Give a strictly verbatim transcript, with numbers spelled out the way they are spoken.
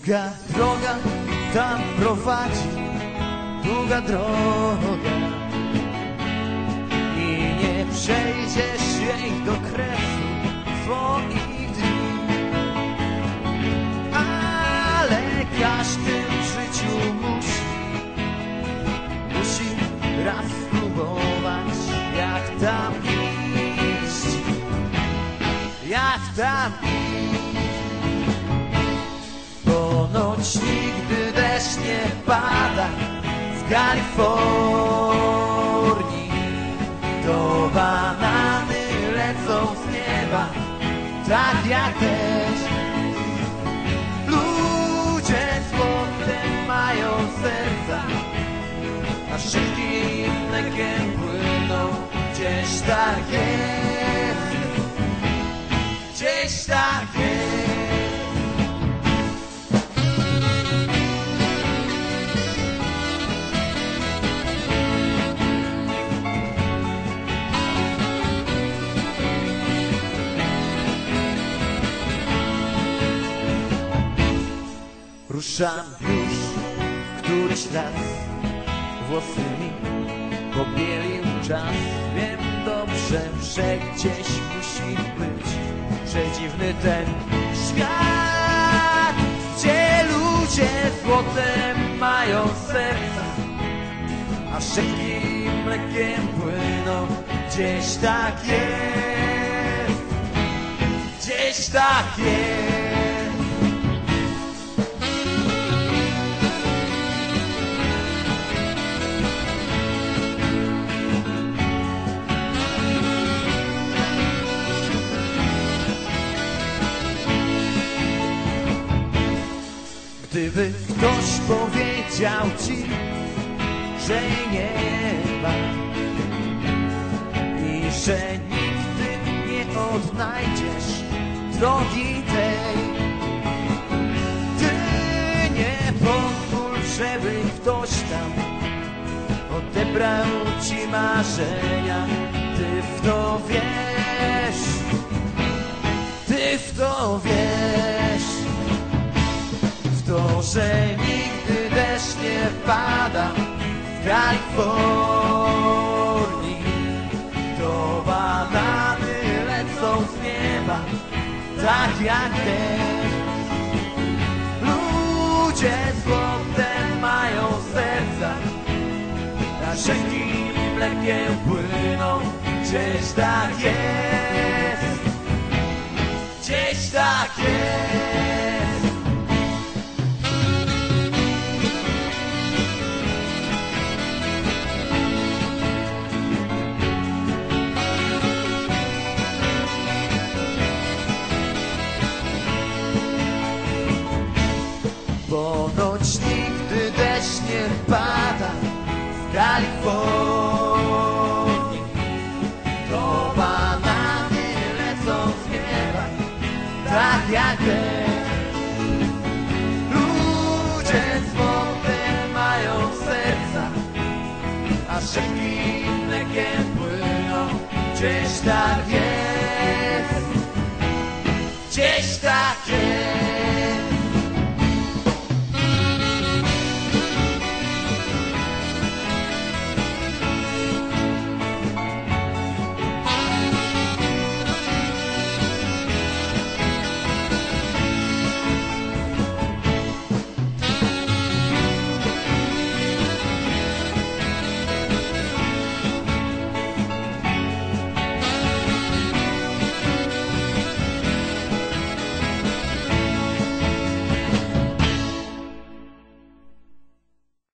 Długa droga tam prowadzi, długa droga i nie przejdziesz jej do kresu twoich dni. Ale każdy w życiu musi, musi raz spróbować, jak tam iść, jak tam iść. Ponoć nigdy deszcz nie pada w Kalifornii, to banany lecą z nieba, tak jak deszcz. Ludzie z potem mają serca, a szyki mlekiem płyną. Gdzieś tak jest, gdzieś tak jest. Ruszam już któryś raz, włosy mi pobielił czas. Wiem dobrze, że gdzieś musi być przedziwny ten świat, gdzie ludzie złotem mają serca, a rzeki mlekiem płyną. Gdzieś tak jest, gdzieś tak jest. Gdyby ktoś powiedział ci, że jej nie ma i że nigdy nie odnajdziesz drogi tej, ty nie pozwól, żeby ktoś tam odebrał ci marzenia. Ty w to wiesz, ty w to wiesz, to, że nigdy deszcz nie pada w Kalifornii, to banany lecą z nieba, tak jak deszcz. Ludzie złotem mają serca, a rzeki mlekiem płyną. Gdzieś tak jest, gdzieś tak jest. Ponoć nigdy deszcz nie pada w Kalifornii, to banany lecą z nieba, tak jak deszcz. Ludzie złotem mają serca, a rzeki mlekiem płyną. Gdzieś tak jest.